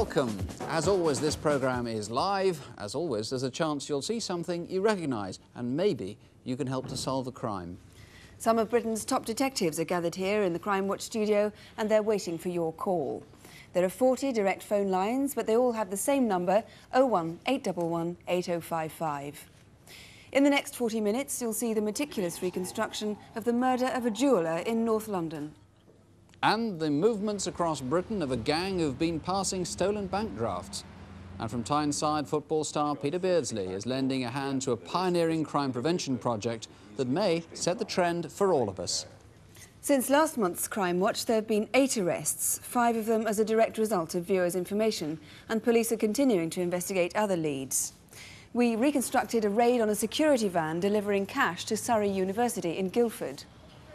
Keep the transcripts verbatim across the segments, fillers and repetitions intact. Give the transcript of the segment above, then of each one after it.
Welcome. As always, this programme is live. As always, there's a chance you'll see something you recognise and maybe you can help to solve a crime. Some of Britain's top detectives are gathered here in the Crimewatch studio and they're waiting for your call. There are forty direct phone lines, but they all have the same number, oh one eight one one eight oh five five. In the next forty minutes, you'll see the meticulous reconstruction of the murder of a jeweller in North London. And the movements across Britain of a gang who've been passing stolen bank drafts. And from Tyneside, football star Peter Beardsley is lending a hand to a pioneering crime prevention project that may set the trend for all of us. Since last month's Crimewatch, there have been eight arrests, five of them as a direct result of viewers' information, and police are continuing to investigate other leads. We reconstructed a raid on a security van delivering cash to Surrey University in Guildford.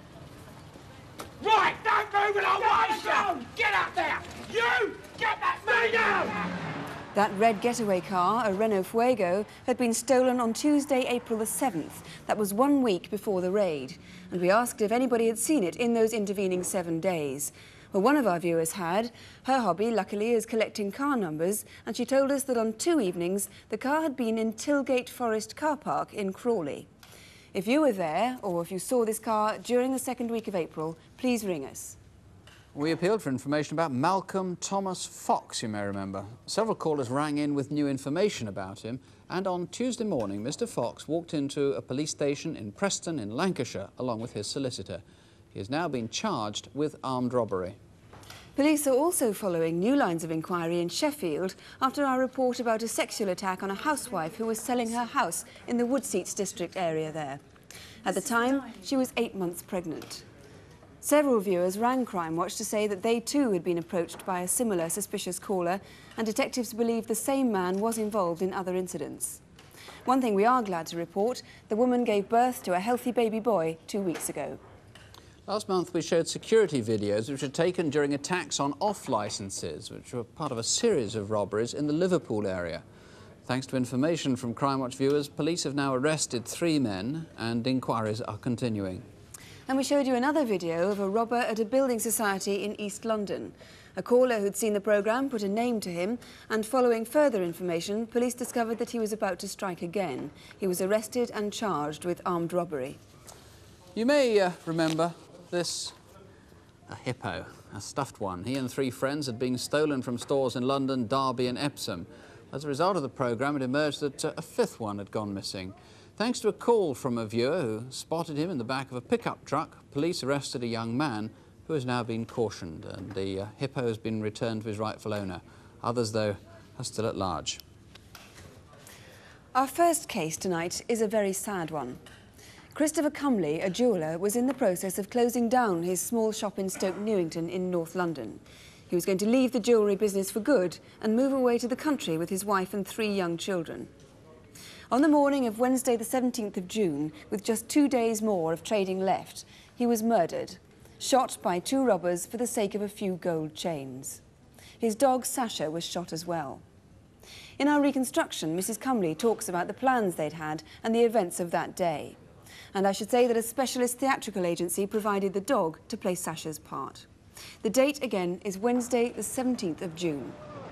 Right, don't move it on one down! Get up there! You! Get that thing down! That red getaway car, a Renault Fuego, had been stolen on Tuesday, April the seventh. That was one week before the raid. And we asked if anybody had seen it in those intervening seven days. Well, one of our viewers had. Her hobby, luckily, is collecting car numbers, and she told us that on two evenings, the car had been in Tilgate Forest car park in Crawley. If you were there, or if you saw this car during the second week of April, please ring us. We appealed for information about Malcolm Thomas Fox, you may remember. Several callers rang in with new information about him, and on Tuesday morning, Mister Fox walked into a police station in Preston in Lancashire, along with his solicitor. He has now been charged with armed robbery. Police are also following new lines of inquiry in Sheffield after our report about a sexual attack on a housewife who was selling her house in the Woodseats district area there. At the time, she was eight months pregnant. Several viewers rang Crimewatch to say that they too had been approached by a similar suspicious caller, and detectives believe the same man was involved in other incidents. One thing we are glad to report, the woman gave birth to a healthy baby boy two weeks ago. Last month we showed security videos which were taken during attacks on off-licences, which were part of a series of robberies in the Liverpool area. Thanks to information from Crimewatch viewers, police have now arrested three men and inquiries are continuing. And we showed you another video of a robber at a building society in East London. A caller who'd seen the programme put a name to him, and following further information, police discovered that he was about to strike again. He was arrested and charged with armed robbery. You may uh, remember this, a hippo, a stuffed one. He and three friends had been stolen from stores in London, Derby and Epsom. As a result of the programme, it emerged that uh, a fifth one had gone missing. Thanks to a call from a viewer who spotted him in the back of a pickup truck, police arrested a young man who has now been cautioned, and the uh, hippo has been returned to his rightful owner. Others, though, are still at large. Our first case tonight is a very sad one. Christopher Cumley, a jeweller, was in the process of closing down his small shop in Stoke Newington in North London. He was going to leave the jewellery business for good and move away to the country with his wife and three young children. On the morning of Wednesday the seventeenth of June, with just two days more of trading left, he was murdered, shot by two robbers for the sake of a few gold chains. His dog Sasha was shot as well. In our reconstruction, Missus Cumley talks about the plans they'd had and the events of that day. And I should say that a specialist theatrical agency provided the dog to play Sasha's part. The date, again, is Wednesday the seventeenth of June.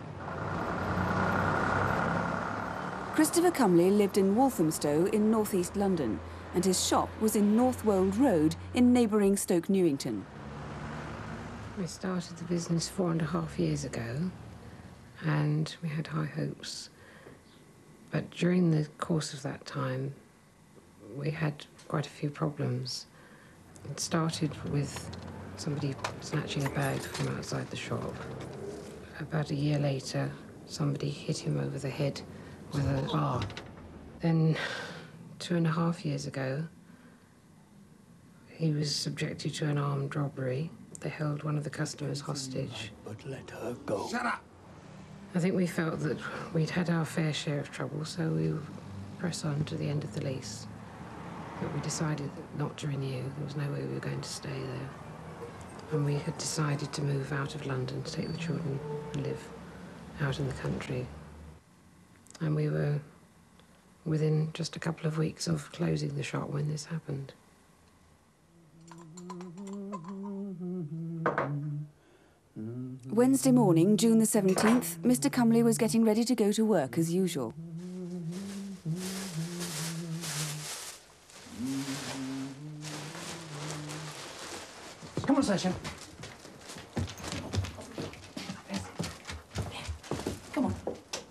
Christopher Cumley lived in Walthamstow in north-east London, and his shop was in North Wold Road in neighbouring Stoke Newington. We started the business four and a half years ago, and we had high hopes. But during the course of that time, we had quite a few problems. It started with somebody snatching a bag from outside the shop. About a year later, somebody hit him over the head with a bar. Then, two and a half years ago, he was subjected to an armed robbery. They held one of the customers hostage. But let her go. Shut up! I think we felt that we'd had our fair share of trouble, so we would press on to the end of the lease. But we decided not to renew. There was no way we were going to stay there. And we had decided to move out of London, to take the children and live out in the country. And we were within just a couple of weeks of closing the shop when this happened. Wednesday morning, June the seventeenth, Mister Cumley was getting ready to go to work as usual. Come on, Sasha. Come on.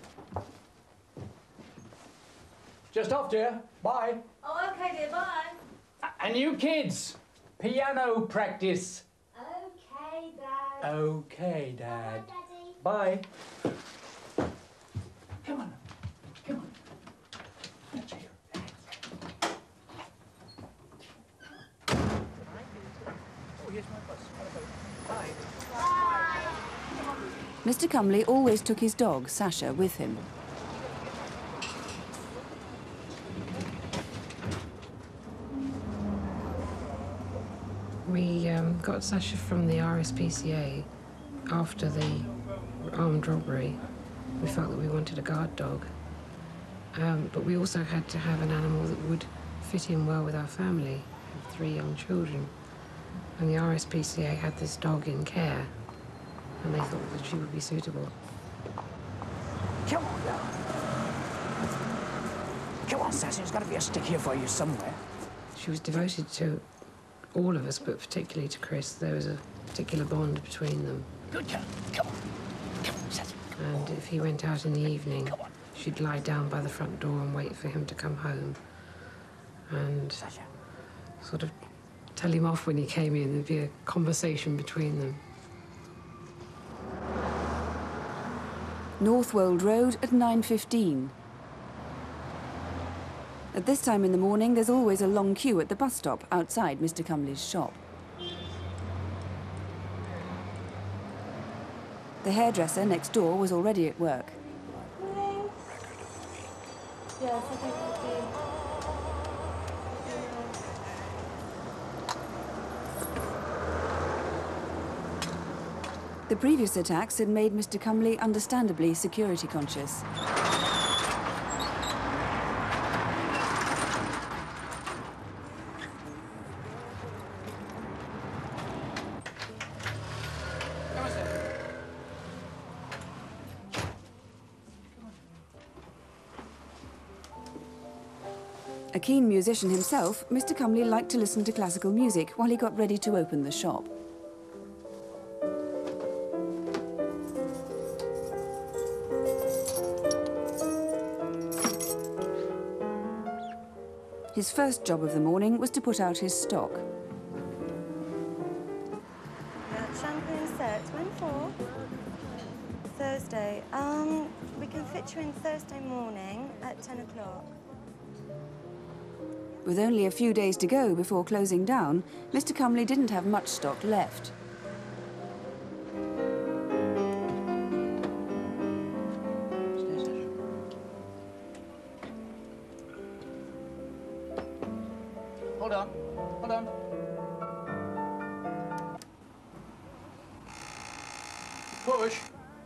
Just off, dear. Bye. Oh, OK, dear, bye. And you kids, piano practice. OK, Dad. OK, Dad. Bye, Daddy. Bye. Come on. Come on. That's here. Oh, here's my bus. Bye. Bye. Mister Cumley always took his dog, Sasha, with him. We um, got Sasha from the R S P C A after the armed robbery. We felt that we wanted a guard dog. Um, but we also had to have an animal that would fit in well with our family. We have three young children. And the R S P C A had this dog in care, and they thought that she would be suitable. Come on, now. Come on, Sassy. There's got to be a stick here for you somewhere. She was devoted to all of us, but particularly to Chris. There was a particular bond between them. Good girl. Come on. Come on, Sassy. And if he went out in the evening, she'd lie down by the front door and wait for him to come home. And Sasha. sort of tell him off when he came in. There'd be a conversation between them. Northwold Road at nine fifteen. At this time in the morning, there's always a long queue at the bus stop outside Mister Cumley's shop. The hairdresser next door was already at work. Yes, I think I do. The previous attacks had made Mister Cumley understandably security conscious. A keen musician himself, Mister Cumley liked to listen to classical music while he got ready to open the shop. His first job of the morning was to put out his stock. Yeah, champagne set. When for? Thursday. Um, we can fit you in Thursday morning at ten o'clock. With only a few days to go before closing down, Mister Cumley didn't have much stock left. Hold on. Hold on. Push.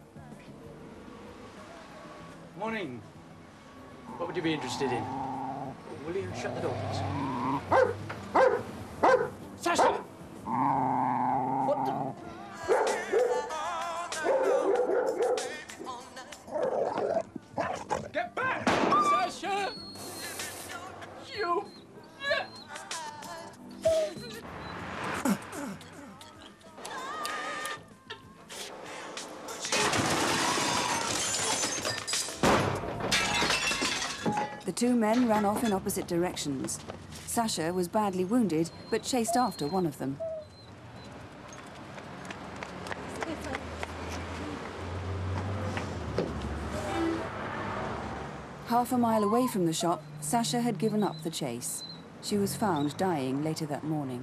Morning. What would you be interested in? Will you shut the door, please? Sasha! What the... Get back! Sasha! You... The two men ran off in opposite directions. Sasha was badly wounded, but chased after one of them. Half a mile away from the shop, Sasha had given up the chase. She was found dying later that morning.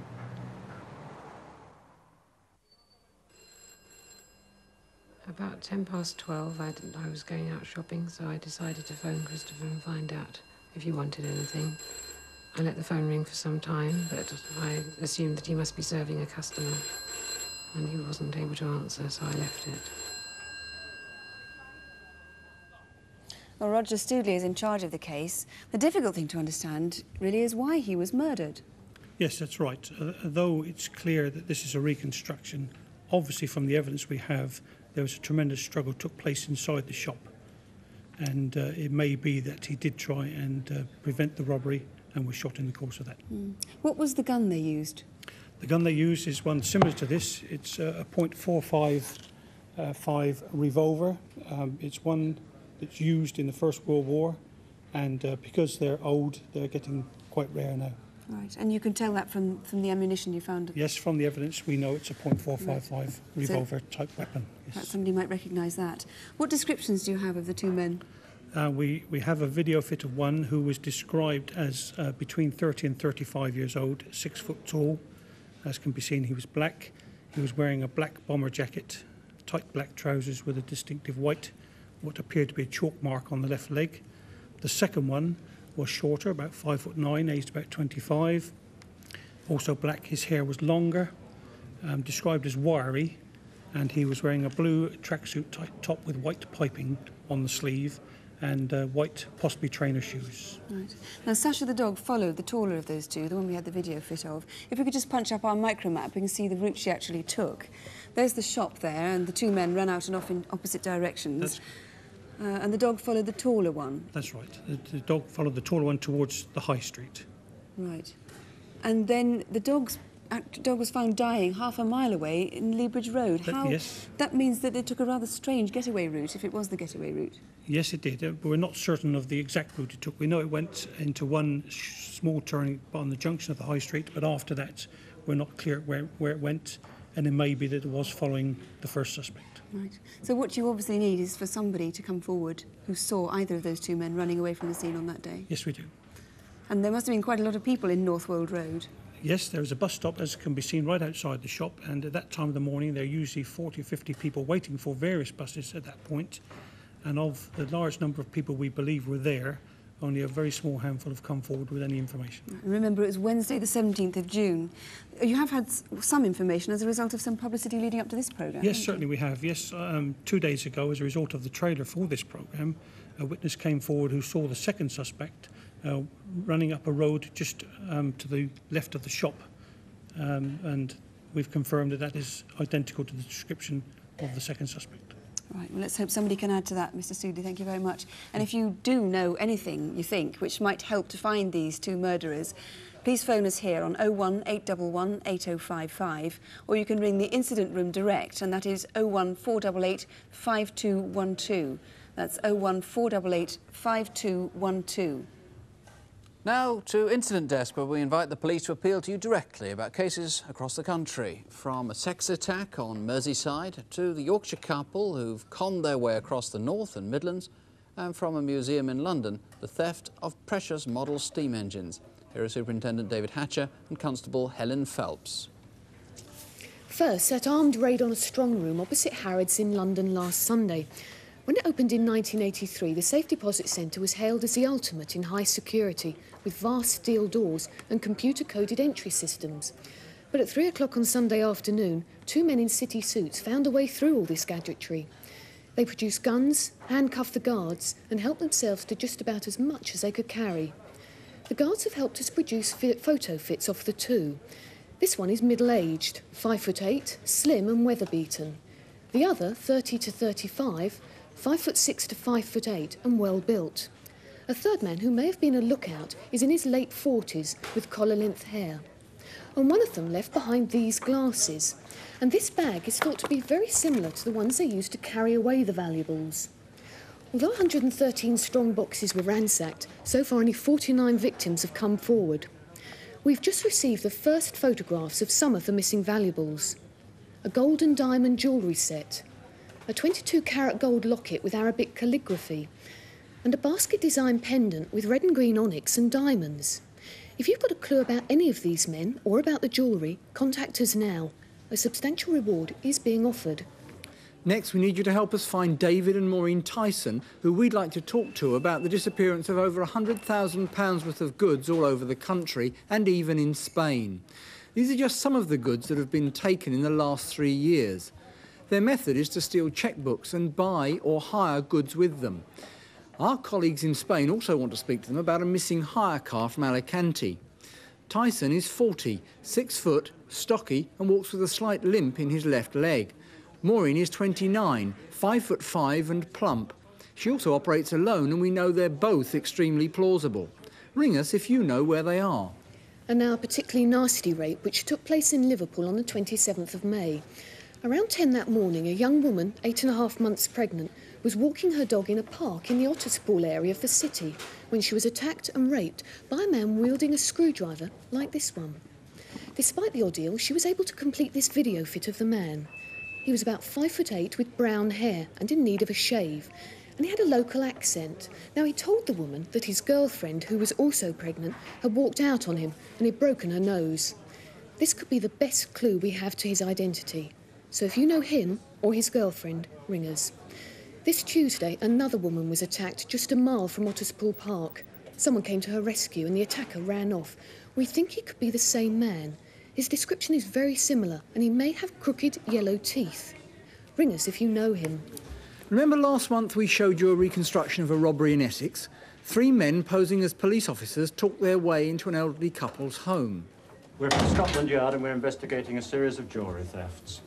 About ten past twelve, I, I was going out shopping, so I decided to phone Christopher and find out if he wanted anything. I let the phone ring for some time, but I assumed that he must be serving a customer, and he wasn't able to answer, so I left it. Well, Roger Stoodley is in charge of the case. The difficult thing to understand, really, is why he was murdered. Yes, that's right. Uh, though it's clear that this is a reconstruction, obviously from the evidence we have, there was a tremendous struggle took place inside the shop. And uh, it may be that he did try and uh, prevent the robbery and was shot in the course of that. Mm. What was the gun they used? The gun they used is one similar to this. It's uh, a point four five uh, five revolver. Um, it's one that's used in the First World War, and uh, because they're old, they're getting quite rare now. Right, and you can tell that from, from the ammunition you found? Yes, from the evidence we know it's a point four five five right. revolver so, type weapon. Yes. Perhaps somebody might recognise that. What descriptions do you have of the two men? Uh, we, we have a video fit of one who was described as uh, between thirty and thirty-five years old, six foot tall. As can be seen, he was black. He was wearing a black bomber jacket, tight black trousers with a distinctive white, what appeared to be a chalk mark on the left leg. The second one was shorter, about five foot nine, aged about twenty-five. Also black, his hair was longer, um, described as wiry, and he was wearing a blue tracksuit top with white piping on the sleeve and uh, white, possibly trainer shoes. Right. Now, Sasha the dog followed the taller of those two, the one we had the video fit of. If we could just punch up our micro map, we can see the route she actually took. There's the shop there, and the two men ran out and off in opposite directions. That's Uh, and the dog followed the taller one. That's right. The, the dog followed the taller one towards the high street. Right. And then the dog's act, dog was found dying half a mile away in Leabridge Road. That, How, yes. That means that they took a rather strange getaway route, if it was the getaway route. Yes, it did. Uh, but we're not certain of the exact route it took. We know it went into one sh small turning on the junction of the high street, but after that, we're not clear where, where it went, and it may be that it was following the first suspect. Right. So what you obviously need is for somebody to come forward who saw either of those two men running away from the scene on that day. Yes, we do. And there must have been quite a lot of people in Northwold Road. Yes, there was a bus stop, as can be seen, right outside the shop, and at that time of the morning there are usually forty or fifty people waiting for various buses at that point, and of the large number of people we believe were there, only a very small handful have come forward with any information. Remember, it was Wednesday the seventeenth of June. You have had some information as a result of some publicity leading up to this programme? Yes, certainly we have. Yes, um, two days ago, as a result of the trailer for this programme, a witness came forward who saw the second suspect uh, running up a road just um, to the left of the shop, um, and we've confirmed that that is identical to the description of the second suspect. Right, well, let's hope somebody can add to that, Mister Soodley. Thank you very much. And if you do know anything you think which might help to find these two murderers, please phone us here on oh one eight one one eight oh five five, or you can ring the incident room direct, and that is oh one four eight eight five two one two. That's oh one four eight eight five two one two. Now to Incident Desk, where we invite the police to appeal to you directly about cases across the country, from a sex attack on Merseyside to the Yorkshire couple who've conned their way across the North and Midlands, and from a museum in London, the theft of precious model steam engines. Here are Superintendent David Hatcher and Constable Helen Phelps. First, that armed raid on a strong room opposite Harrods in London last Sunday. When it opened in nineteen eighty-three, the Safe Deposit Centre was hailed as the ultimate in high security, with vast steel doors and computer-coded entry systems. But at three o'clock on Sunday afternoon, two men in city suits found a way through all this gadgetry. They produced guns, handcuffed the guards, and helped themselves to just about as much as they could carry. The guards have helped us produce photo fits off the two. This one is middle-aged, five foot eight, slim and weather-beaten. The other, thirty to thirty-five, five foot six to five foot eight and well-built. A third man, who may have been a lookout, is in his late forties with collar-length hair. And one of them left behind these glasses. And this bag is thought to be very similar to the ones they used to carry away the valuables. Although one hundred thirteen strong boxes were ransacked, so far only forty-nine victims have come forward. We've just received the first photographs of some of the missing valuables. A gold and diamond jewellery set, a twenty-two carat gold locket with Arabic calligraphy, and a basket-design pendant with red and green onyx and diamonds. If you've got a clue about any of these men or about the jewellery, contact us now. A substantial reward is being offered. Next, we need you to help us find David and Maureen Tyson, who we'd like to talk to about the disappearance of over one hundred thousand pounds worth of goods all over the country and even in Spain. These are just some of the goods that have been taken in the last three years. Their method is to steal checkbooks and buy or hire goods with them. Our colleagues in Spain also want to speak to them about a missing hire car from Alicante. Tyson is forty, six foot, stocky and walks with a slight limp in his left leg. Maureen is twenty-nine, five foot five and plump. She also operates alone, and we know they're both extremely plausible. Ring us if you know where they are. And now a particularly nasty rape which took place in Liverpool on the twenty-seventh of May. Around ten that morning, a young woman, eight and a half months pregnant, was walking her dog in a park in the Otterspool area of the city when she was attacked and raped by a man wielding a screwdriver like this one. Despite the ordeal, she was able to complete this video fit of the man. He was about five foot eight with brown hair and in need of a shave, and he had a local accent. Now, he told the woman that his girlfriend, who was also pregnant, had walked out on him and had broken her nose. This could be the best clue we have to his identity. So if you know him or his girlfriend, ring us. This Tuesday, another woman was attacked just a mile from Otterspool Park. Someone came to her rescue and the attacker ran off. We think he could be the same man. His description is very similar and he may have crooked yellow teeth. Ring us if you know him. Remember last month we showed you a reconstruction of a robbery in Essex? Three men posing as police officers took their way into an elderly couple's home. We're from Scotland Yard and we're investigating a series of jewellery thefts.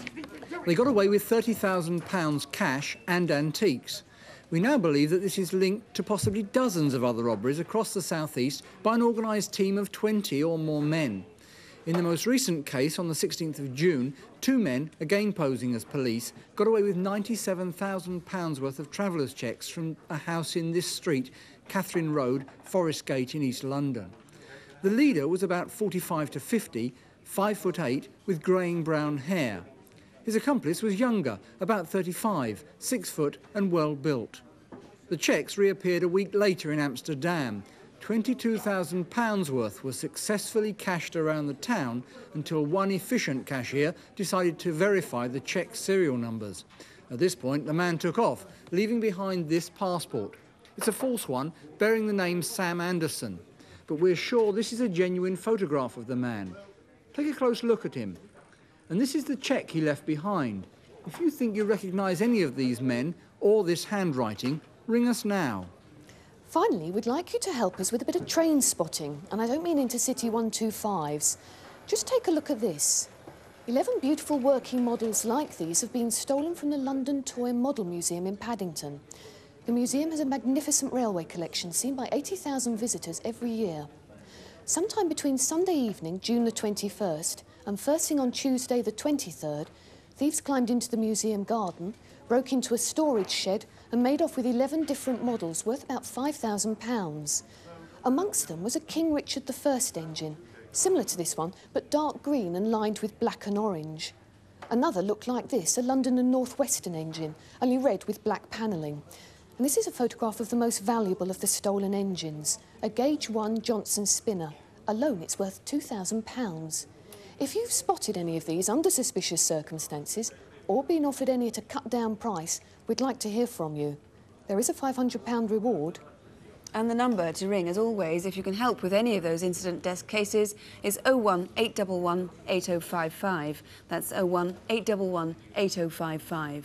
They got away with thirty thousand pounds cash and antiques. We now believe that this is linked to possibly dozens of other robberies across the southeast by an organised team of twenty or more men. In the most recent case, on the sixteenth of June, two men, again posing as police, got away with ninety-seven thousand pounds worth of travellers' cheques from a house in this street, Catherine Road, Forest Gate in East London. The leader was about forty-five to fifty, five foot eight, with greying brown hair. His accomplice was younger, about thirty-five, six foot and well built. The cheques reappeared a week later in Amsterdam. twenty-two thousand pounds worth was successfully cashed around the town until one efficient cashier decided to verify the cheque serial numbers. At this point, the man took off, leaving behind this passport. It's a false one, bearing the name Sam Anderson. But we're sure this is a genuine photograph of the man. Take a close look at him. And this is the cheque he left behind. If you think you recognise any of these men or this handwriting, ring us now. Finally, we'd like you to help us with a bit of train spotting, and I don't mean intercity one two fives. Just take a look at this. Eleven beautiful working models like these have been stolen from the London Toy Model Museum in Paddington. The museum has a magnificent railway collection seen by eighty thousand visitors every year. Sometime between Sunday evening, June the twenty-first, and first thing on Tuesday the twenty-third, thieves climbed into the museum garden, broke into a storage shed and made off with eleven different models worth about five thousand pounds. Amongst them was a King Richard the First engine, similar to this one, but dark green and lined with black and orange. Another looked like this, a London and North Western engine, only red with black panelling. And this is a photograph of the most valuable of the stolen engines, a Gauge one Johnson spinner. Alone, it's worth two thousand pounds. If you've spotted any of these under suspicious circumstances or been offered any at a cut-down price, we'd like to hear from you. There is a five hundred pound reward. And the number to ring, as always, if you can help with any of those incident desk cases, is oh one eight one one eight oh five five. That's oh one eight one one eight oh five five.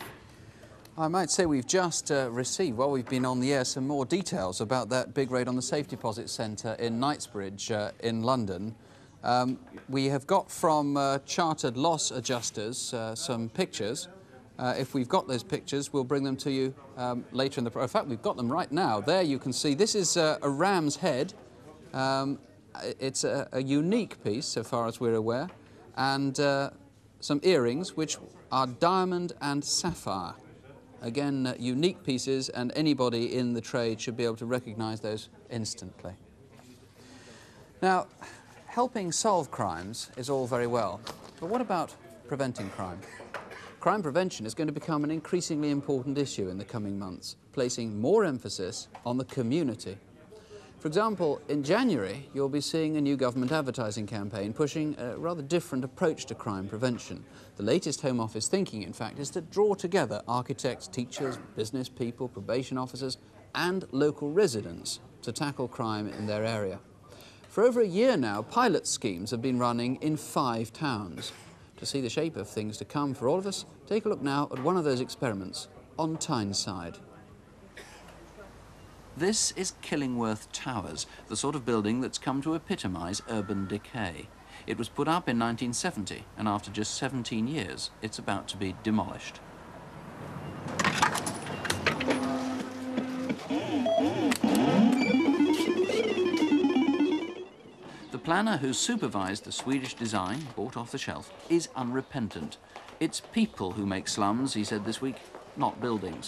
I might say we've just uh, received, while we've been on the air, some more details about that big raid on the Safe Deposit Centre in Knightsbridge uh, in London. Um, we have got from uh, chartered loss adjusters uh, some pictures. Uh, if we've got those pictures, we'll bring them to you um, later in the... In fact, we've got them right now. There you can see, this is uh, a ram's head. Um, it's a, a unique piece, so far as we're aware, and uh, some earrings, which are diamond and sapphire. Again, uh, unique pieces, and anybody in the trade should be able to recognise those instantly. Now, helping solve crimes is all very well, but what about preventing crime? Crime prevention is going to become an increasingly important issue in the coming months, placing more emphasis on the community. For example, in January, you'll be seeing a new government advertising campaign pushing a rather different approach to crime prevention. The latest Home Office thinking, in fact, is to draw together architects, teachers, business people, probation officers and local residents to tackle crime in their area. For over a year now, pilot schemes have been running in five towns. To see the shape of things to come for all of us, take a look now at one of those experiments on Tyneside. This is Killingworth Towers, the sort of building that's come to epitomise urban decay. It was put up in nineteen seventy, and after just seventeen years, it's about to be demolished. The planner who supervised the Swedish design, bought off the shelf, is unrepentant. It's people who make slums, he said this week, not buildings.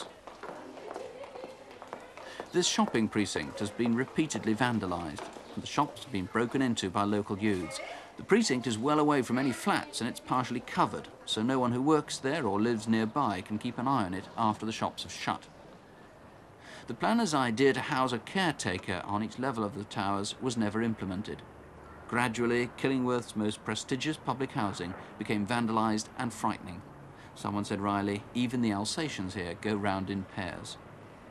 This shopping precinct has been repeatedly vandalised, and the shops have been broken into by local youths. The precinct is well away from any flats and it's partially covered, so no one who works there or lives nearby can keep an eye on it after the shops have shut. The planner's idea to house a caretaker on each level of the towers was never implemented. Gradually, Killingworth's most prestigious public housing became vandalised and frightening. Someone said wryly, even the Alsatians here go round in pairs.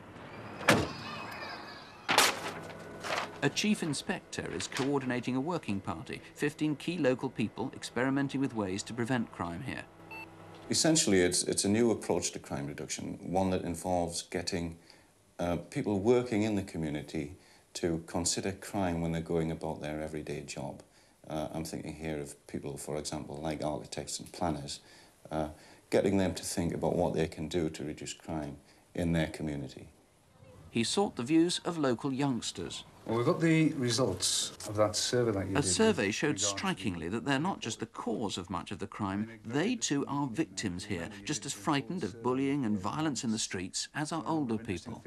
A chief inspector is coordinating a working party, fifteen key local people experimenting with ways to prevent crime here. Essentially, it's, it's a new approach to crime reduction, one that involves getting uh, people working in the community to consider crime when they're going about their everyday job. Uh, I'm thinking here of people, for example, like architects and planners, uh, getting them to think about what they can do to reduce crime in their community. He sought the views of local youngsters. Well, we've got the results of that survey that you did. A survey showed strikingly that they're not just the cause of much of the crime, they too are victims here, just as frightened of bullying and violence in the streets as are older people.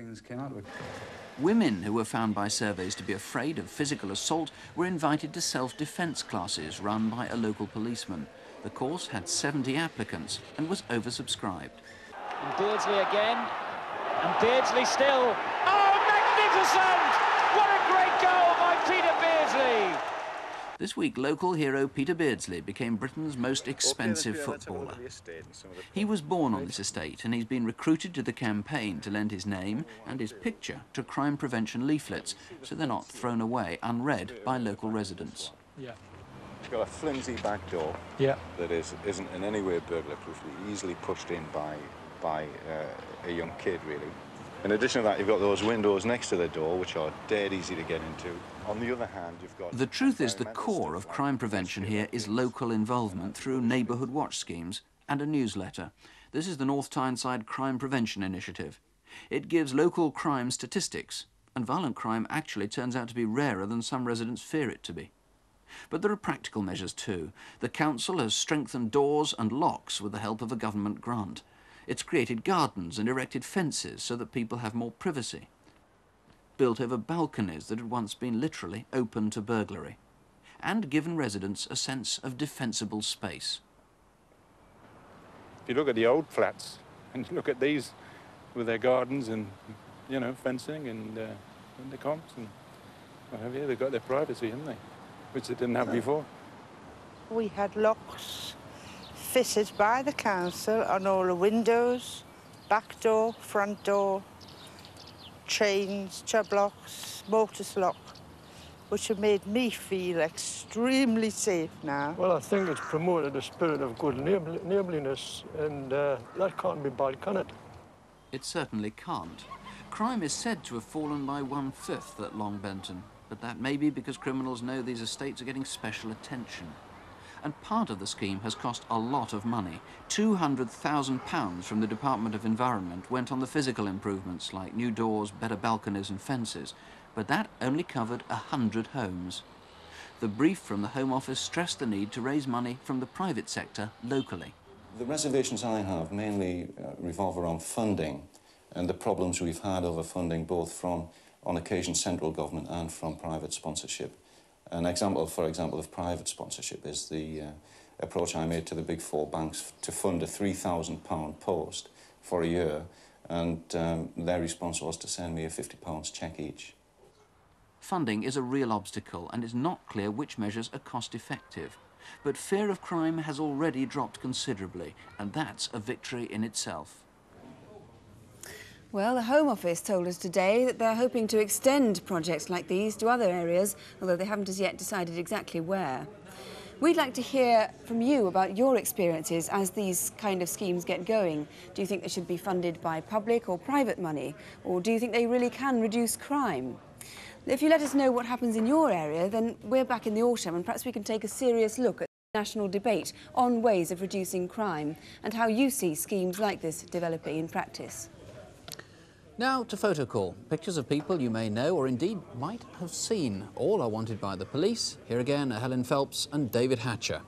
Women who were found by surveys to be afraid of physical assault were invited to self-defence classes run by a local policeman. The course had seventy applicants and was oversubscribed. And Beardsley again, and Beardsley still. Oh, magnificent! What a great goal by Peter Beardsley! This week, local hero Peter Beardsley became Britain's most expensive footballer. He was born on this estate and he's been recruited to the campaign to lend his name and his picture to crime prevention leaflets so they're not thrown away unread by local residents. Yeah. It's got a flimsy back door yeah. that is, isn't in any way burglar-proof, easily pushed in by, by uh, a young kid, really. In addition to that, you've got those windows next to the door, which are dead easy to get into. On the other hand, you've got... The truth is the core of crime prevention here is local involvement through neighbourhood watch schemes and a newsletter. This is the North Tyneside Crime Prevention Initiative. It gives local crime statistics, and violent crime actually turns out to be rarer than some residents fear it to be. But there are practical measures too. The council has strengthened doors and locks with the help of a government grant. It's created gardens and erected fences so that people have more privacy. Built over balconies that had once been literally open to burglary. And given residents a sense of defensible space. If you look at the old flats and you look at these with their gardens and, you know, fencing and, uh, and the comps and what have you, they've got their privacy, haven't they? Which they didn't have no. before. We had locks fitted by the council on all the windows, back door, front door, chains, chub locks, mortise lock, which have made me feel extremely safe now. Well, I think it's promoted a spirit of good neighbourliness, and uh, that can't be bad, can it? It certainly can't. Crime is said to have fallen by one-fifth at Long Benton, but that may be because criminals know these estates are getting special attention. And part of the scheme has cost a lot of money. two hundred thousand pounds from the Department of Environment went on the physical improvements like new doors, better balconies and fences, but that only covered one hundred homes. The brief from the Home Office stressed the need to raise money from the private sector locally. The reservations I have mainly uh, revolve around funding and the problems we've had over funding both from, on occasion, central government and from private sponsorship. An example, for example, of private sponsorship is the uh, approach I made to the big four banks to fund a three thousand pound post for a year, and um, their response was to send me a fifty pounds cheque each. Funding is a real obstacle, and it's not clear which measures are cost-effective. But fear of crime has already dropped considerably, and that's a victory in itself. Well, the Home Office told us today that they're hoping to extend projects like these to other areas, although they haven't as yet decided exactly where. We'd like to hear from you about your experiences as these kind of schemes get going. Do you think they should be funded by public or private money? Or do you think they really can reduce crime? If you let us know what happens in your area, then we're back in the autumn and perhaps we can take a serious look at the national debate on ways of reducing crime and how you see schemes like this developing in practice. Now to Photo Call. Pictures of people you may know or indeed might have seen. All are wanted by the police. Here again are Helen Phelps and David Hatcher.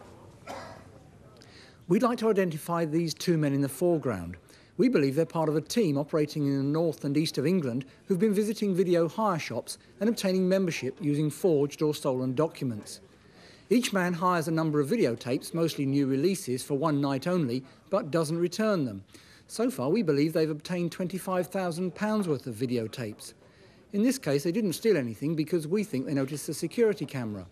We'd like to identify these two men in the foreground. We believe they're part of a team operating in the north and east of England who've been visiting video hire shops and obtaining membership using forged or stolen documents. Each man hires a number of videotapes, mostly new releases, for one night only, but doesn't return them. So far, we believe they've obtained twenty-five thousand pounds worth of videotapes. In this case, they didn't steal anything because we think they noticed the security camera.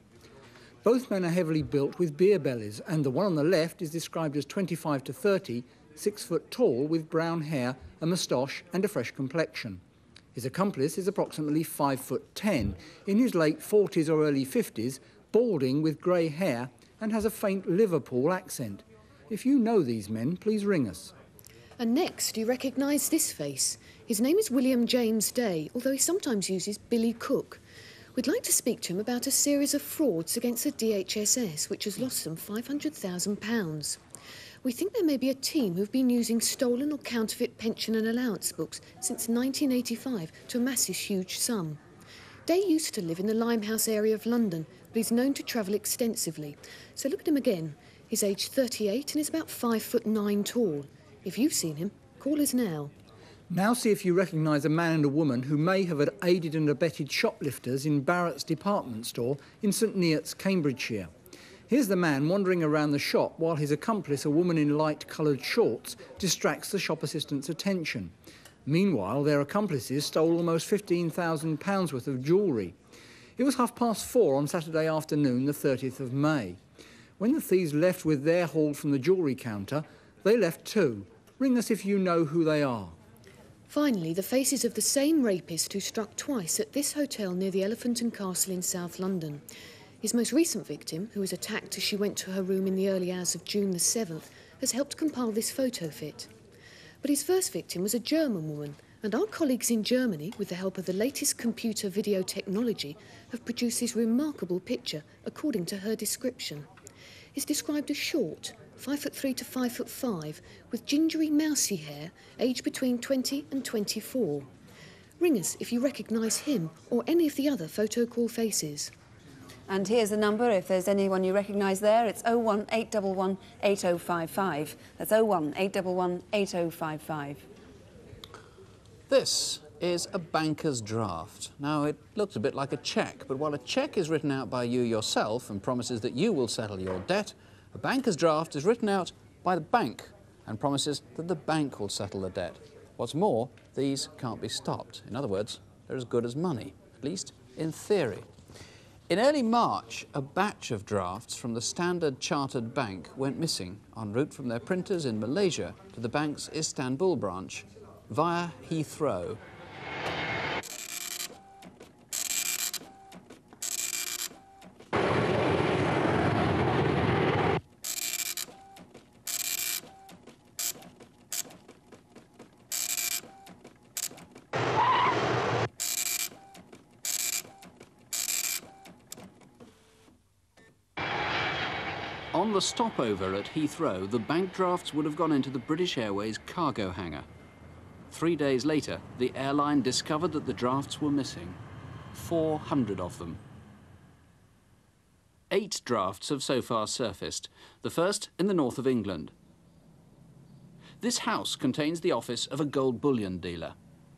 Both men are heavily built with beer bellies, and the one on the left is described as twenty-five to thirty, six foot tall with brown hair, a moustache and a fresh complexion. His accomplice is approximately five foot ten, in his late forties or early fifties, balding with grey hair and has a faint Liverpool accent. If you know these men, please ring us. And next, you recognise this face. His name is William James Day, although he sometimes uses Billy Cook. We'd like to speak to him about a series of frauds against the D H S S, which has lost them five hundred thousand pounds. We think there may be a team who've been using stolen or counterfeit pension and allowance books since nineteen eighty-five to amass this huge sum. Day used to live in the Limehouse area of London, but he's known to travel extensively. So look at him again. He's aged thirty-eight and is about five foot nine tall. If you've seen him, call us now. Now see if you recognise a man and a woman who may have aided and abetted shoplifters in Barrett's department store in St Neots, Cambridgeshire. Here's the man wandering around the shop while his accomplice, a woman in light-coloured shorts, distracts the shop assistant's attention. Meanwhile, their accomplices stole almost fifteen thousand pounds worth of jewellery. It was half past four on Saturday afternoon, the thirtieth of May. When the thieves left with their haul from the jewellery counter, they left too. Ring us if you know who they are. Finally, the faces of the same rapist who struck twice at this hotel near the Elephant and Castle in South London. His most recent victim, who was attacked as she went to her room in the early hours of June the seventh, has helped compile this photo fit. But his first victim was a German woman, and our colleagues in Germany, with the help of the latest computer video technology, have produced this remarkable picture according to her description. It's described as short, five foot three to five foot five, with gingery mousy hair, aged between twenty and twenty-four. Ring us if you recognise him or any of the other photo call faces. And here's the number if there's anyone you recognise there. It's oh one eight one one eight oh five five. That's oh one eight one one eight oh five five. This is a banker's draft. Now, it looks a bit like a cheque, but while a cheque is written out by you yourself and promises that you will settle your debt, a banker's draft is written out by the bank and promises that the bank will settle the debt. What's more, these can't be stopped. In other words, they're as good as money, at least in theory. In early March, a batch of drafts from the Standard Chartered Bank went missing en route from their printers in Malaysia to the bank's Istanbul branch via Heathrow. On the stopover at Heathrow, the bank drafts would have gone into the British Airways cargo hangar. Three days later, the airline discovered that the drafts were missing. four hundred of them. Eight drafts have so far surfaced, the first in the north of England. This house contains the office of a gold bullion dealer.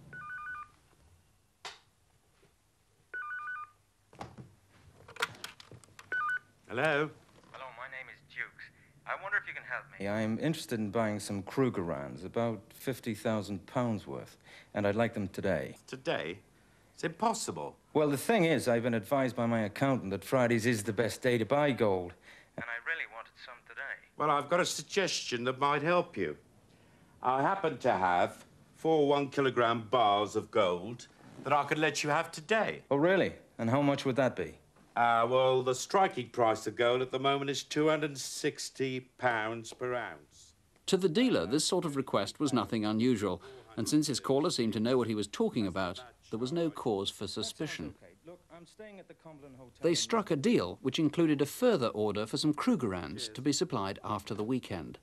Hello? Hello, my name is Dukes. I wonder if you can help me. I'm interested in buying some Krugerrands, about fifty thousand pounds worth, and I'd like them today. Today? It's impossible. Well, the thing is, I've been advised by my accountant that Fridays is the best day to buy gold. And I really wanted some today. Well, I've got a suggestion that might help you. I happen to have four one-kilogram bars of gold that I could let you have today. Oh, really? And how much would that be? Uh, well, the striking price of gold at the moment is two hundred and sixty pounds per ounce. To the dealer, this sort of request was nothing unusual, and since his caller seemed to know what he was talking about, there was no cause for suspicion. Look, I'm staying at the Cumberland Hotel. They struck a deal which included a further order for some Krugerrands to be supplied after the weekend.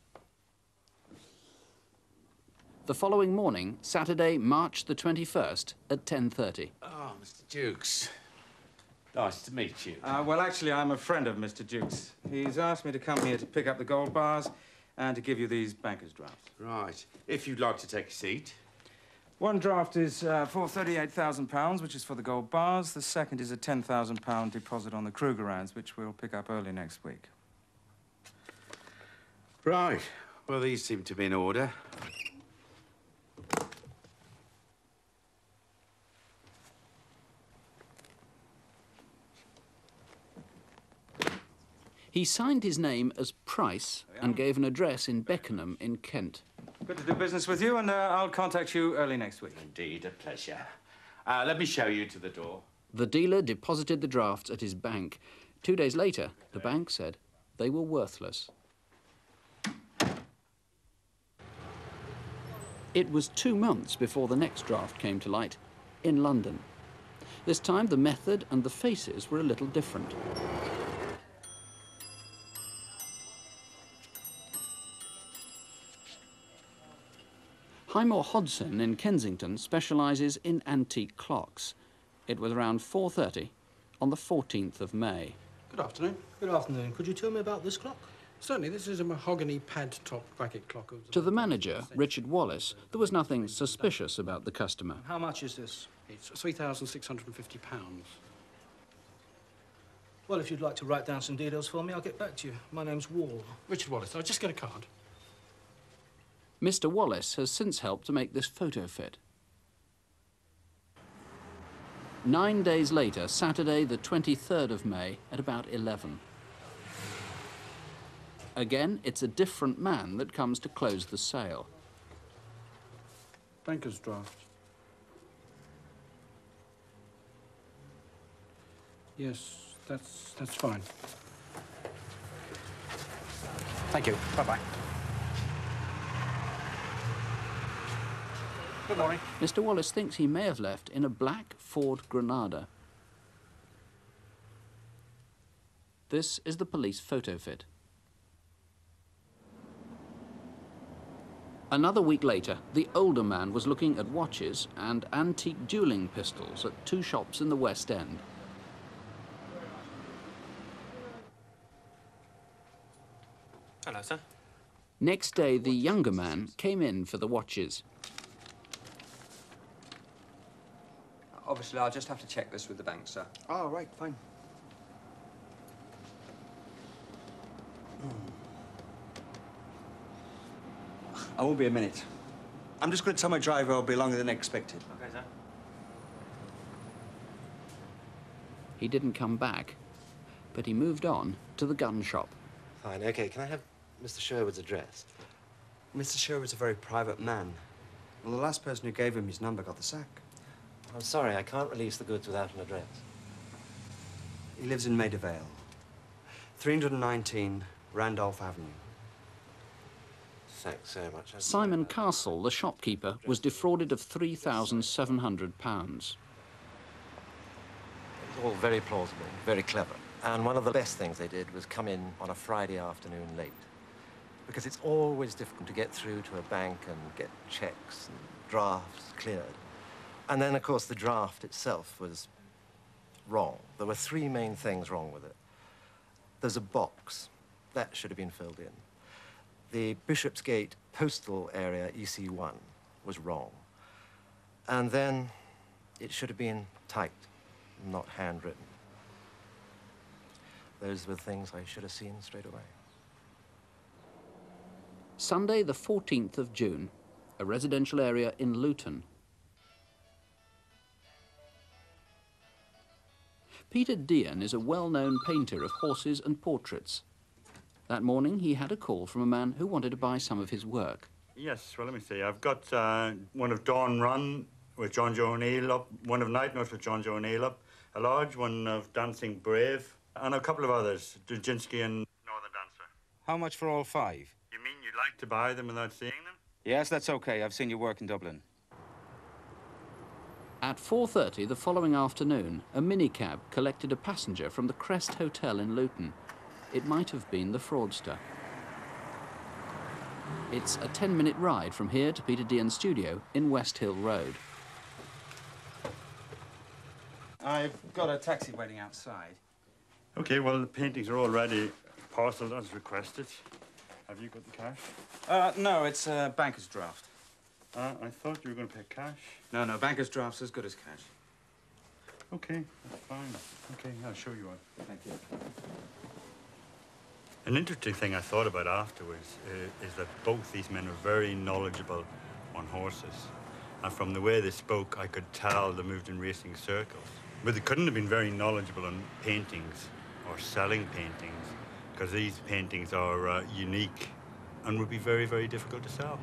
The following morning, Saturday, March the twenty-first, at ten thirty. Oh, Mister Jukes. Nice to meet you. Uh, well, actually, I'm a friend of Mister Jukes. He's asked me to come here to pick up the gold bars and to give you these banker's drafts. Right. If you'd like to take a seat. One draft is uh, for thirty-eight thousand pounds, which is for the gold bars. The second is a ten thousand pound deposit on the Krugerrands, which we'll pick up early next week. Right. Well, these seem to be in order. He signed his name as Price and gave an address in Beckenham in Kent. Good to do business with you, and uh, I'll contact you early next week. Indeed, a pleasure. Uh, let me show you to the door. The dealer deposited the drafts at his bank. Two days later, the bank said they were worthless. It was two months before the next draft came to light, in London. This time, the method and the faces were a little different. Highmore Hodson in Kensington specialises in antique clocks. It was around four thirty on the fourteenth of May. Good afternoon. Good afternoon. Could you tell me about this clock? Certainly. This is a mahogany pad-topped bracket clock. To the manager, Richard Wallace, there was nothing suspicious about the customer. How much is this? It's three thousand six hundred and fifty pounds. Well, if you'd like to write down some details for me, I'll get back to you. My name's Wall. Richard Wallace. I'll just get a card. Mister Wallace has since helped to make this photo fit. Nine days later, Saturday the twenty-third of May, at about eleven. Again, it's a different man that comes to close the sale. Banker's draft. Yes, that's, that's fine. Thank you. Bye-bye. Good morning. Mister Wallace thinks he may have left in a black Ford Granada. This is the police photo fit. Another week later, the older man was looking at watches and antique duelling pistols at two shops in the West End. Hello, sir. Next day, the younger man came in for the watches. Obviously, I'll just have to check this with the bank, sir. Oh, right, fine. I won't be a minute. I'm just going to tell my driver I'll be longer than expected. Okay, sir. He didn't come back, but he moved on to the gun shop. Fine, okay. Can I have Mister Sherwood's address? Mister Sherwood's a very private man. Well, the last person who gave him his number got the sack. I'm sorry, I can't release the goods without an address. He lives in Maida Vale. three nineteen Randolph Avenue. Thanks so much. Simon Castle, the shopkeeper, was defrauded of three thousand seven hundred pounds. It was all very plausible, very clever. And one of the best things they did was come in on a Friday afternoon late. Because it's always difficult to get through to a bank and get checks and drafts cleared. And then, of course, the draft itself was wrong. There were three main things wrong with it. There's a box. That should have been filled in. The Bishopsgate postal area, E C one, was wrong. And then it should have been typed, not handwritten. Those were the things I should have seen straight away. Sunday, the fourteenth of June, a residential area in Luton. Peter Dean is a well-known painter of horses and portraits. That morning, he had a call from a man who wanted to buy some of his work. Yes, well, let me see. I've got uh, one of Dawn Run with John Joe O'Neill up, one of Night Nurse with John Joe O'Neill up, a large one of Dancing Brave, and a couple of others, Dujinski and Northern Dancer. How much for all five? You mean you'd like to buy them without seeing them? Yes, that's okay. I've seen your work in Dublin. At four thirty the following afternoon, a minicab collected a passenger from the Crest Hotel in Luton. It might have been the fraudster. It's a ten-minute ride from here to Peter Dean's studio in West Hill Road. I've got a taxi waiting outside. OK, well, the paintings are already parcelled as requested. Have you got the cash? Uh, no, it's a banker's draft. Uh, I thought you were going to pay cash. No, no, banker's draft's as good as cash. OK, that's fine. OK, I'll show you one. Thank you. An interesting thing I thought about afterwards uh, is that both these men were very knowledgeable on horses. And from the way they spoke, I could tell they moved in racing circles. But they couldn't have been very knowledgeable on paintings or selling paintings, because these paintings are uh, unique and would be very, very difficult to sell.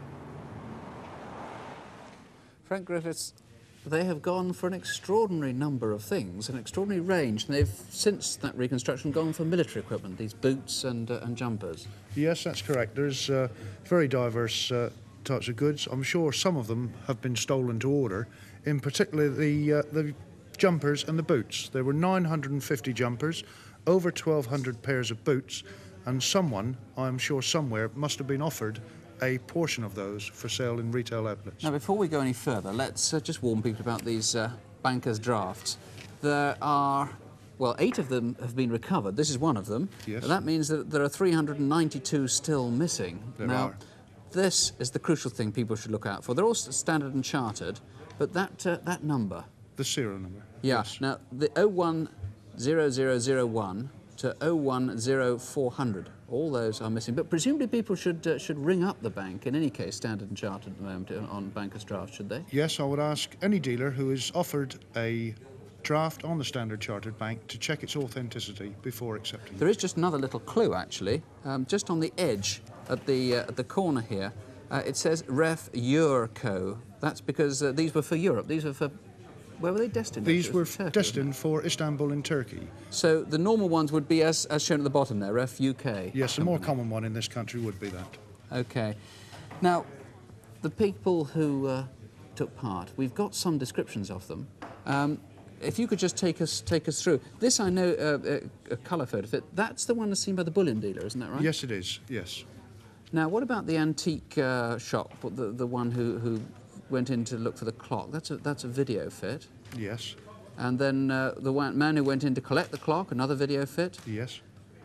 Frank Griffiths, they have gone for an extraordinary number of things, an extraordinary range, and they've, since that reconstruction, gone for military equipment, these boots and, uh, and jumpers. Yes, that's correct. There's uh, very diverse uh, types of goods. I'm sure some of them have been stolen to order, in particular the, uh, the jumpers and the boots. There were nine hundred fifty jumpers, over twelve hundred pairs of boots, and someone, I'm sure somewhere, must have been offered a portion of those for sale in retail outlets. Now, before we go any further, let's uh, just warn people about these uh, bankers' drafts. There are, well, eight of them have been recovered. This is one of them. Yes. That means that there are three hundred ninety-two still missing. There now, are. This is the crucial thing people should look out for. They're all standard and chartered, but that, uh, that number... The serial number. Yeah. Yes. Now, the oh one zero zero zero one to oh one zero four hundred. All those are missing, but presumably people should uh, should ring up the bank in any case, standard and chartered at the moment on bankers' draft, should they? Yes, I would ask any dealer who is offered a draft on the Standard Chartered Bank to check its authenticity before accepting There it. is just another little clue, actually, um, just on the edge at the uh, at the corner here. Uh, it says Ref Eurco. That's because uh, these were for Europe. These were for... Where were they destined? These actually? were Turkey, destined for Istanbul in Turkey. So the normal ones would be as, as shown at the bottom there, Ref U K. Yes, the more common one in this country would be that. OK. Now, the people who uh, took part, we've got some descriptions of them. Um, if you could just take us take us through. This, I know, uh, a, a colour photo of it. That's the one that's seen by the bullion dealer, isn't that right? Yes, it is, yes. Now, what about the antique uh, shop, the, the one who, who went in to look for the clock? That's a, that's a video fit. Yes. And then uh, the one, man who went in to collect the clock, another video fit. Yes.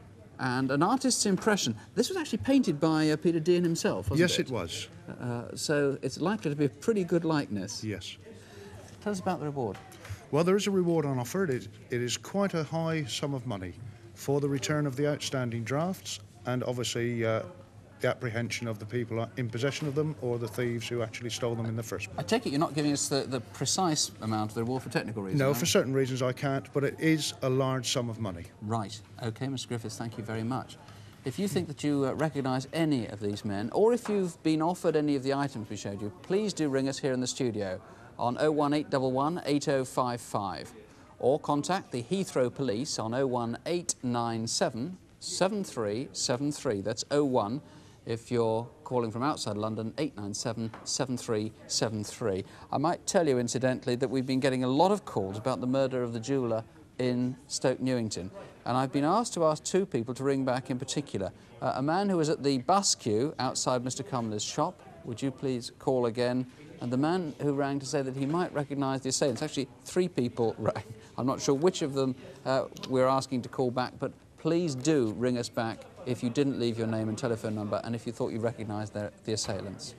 And an artist's impression. This was actually painted by uh, Peter Dean himself, wasn't Yes, it? it was. Uh, so it's likely to be a pretty good likeness. Yes. Tell us about the reward. Well, there is a reward on offer. It is, it is quite a high sum of money for the return of the outstanding drafts and obviously uh, the apprehension of the people in possession of them or the thieves who actually stole them in the first place. I take it you're not giving us the, the precise amount of the reward for technical reasons, No, right? for certain reasons I can't, but it is a large sum of money. Right. OK, Mister Griffiths, thank you very much. If you think that you uh, recognise any of these men, or if you've been offered any of the items we showed you, please do ring us here in the studio on oh one eight one one eight oh five five, or contact the Heathrow Police on oh one eight nine seven seven three seven three. That's oh one if you're calling from outside London, eight nine seven seven three seven three. I might tell you, incidentally, that we've been getting a lot of calls about the murder of the jeweller in Stoke Newington, and I've been asked to ask two people to ring back in particular. Uh, a man who was at the bus queue outside Mister Cumler's shop, would you please call again? And the man who rang to say that he might recognise the assailants. Actually, three people rang. I'm not sure which of them uh, we're asking to call back, but please do ring us back if you didn't leave your name and telephone number and if you thought you recognised the assailants.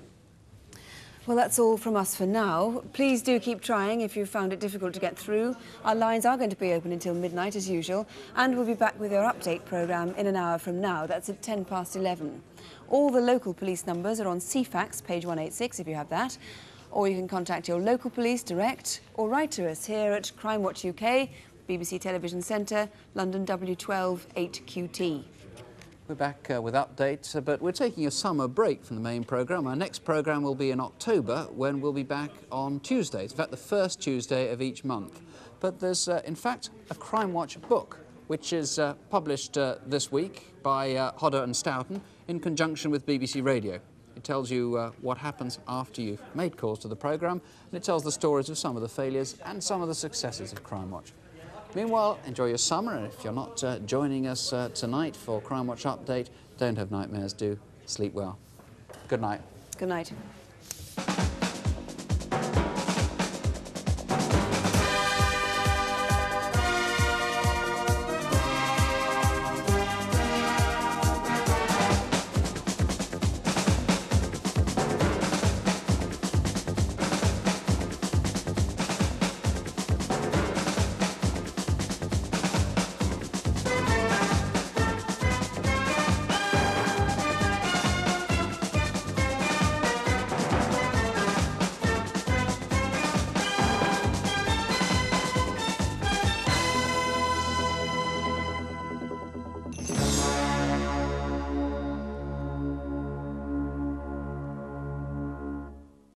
Well, that's all from us for now. Please do keep trying if you found it difficult to get through. Our lines are going to be open until midnight, as usual, and we'll be back with our update programme in an hour from now. That's at ten past eleven. All the local police numbers are on C FAX, page one eighty-six, if you have that. Or you can contact your local police direct or write to us here at Crimewatch U K, B B C Television Centre, London W twelve eight Q T. We're back uh, with updates, uh, but we're taking a summer break from the main programme. Our next programme will be in October, when we'll be back on Tuesdays, in fact the first Tuesday of each month. But there's, uh, in fact, a Crimewatch book, which is uh, published uh, this week by uh, Hodder and Stoughton in conjunction with B B C Radio. It tells you uh, what happens after you've made calls to the programme, and it tells the stories of some of the failures and some of the successes of Crimewatch. Meanwhile, enjoy your summer, and if you're not uh, joining us uh, tonight for Crimewatch Update, don't have nightmares, do sleep well. Good night. Good night.